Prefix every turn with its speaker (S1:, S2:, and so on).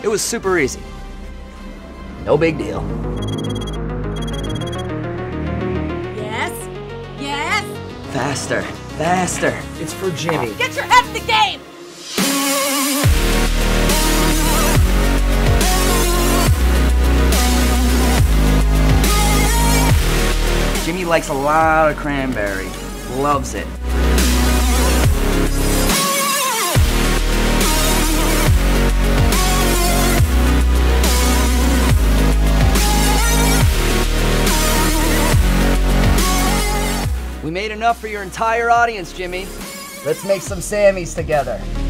S1: It was super easy. No big deal.
S2: Yes? Yes?
S1: Faster, faster. It's for Jimmy.
S2: Get your head in the game!
S1: Jimmy likes a lot of cranberry. Loves it. We made enough for your entire audience, Jimmy. Let's make some Sammys together.